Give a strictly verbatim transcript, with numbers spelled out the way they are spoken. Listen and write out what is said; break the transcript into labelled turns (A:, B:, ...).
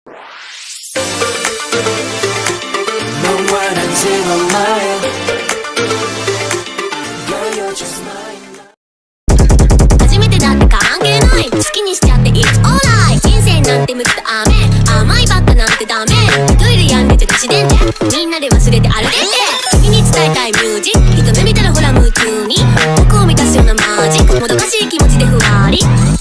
A: 初めてだって関係ない、好きにしちゃって It's alright。 人生なんて無駄だ雨、甘いバッタなんてダメ。トイレやんでて都市伝でみんなで忘れて歩いてって君に伝えたいミュージック、一目見たらほら夢中に僕を満たすようなマジック、もどかしい気持ちでふわり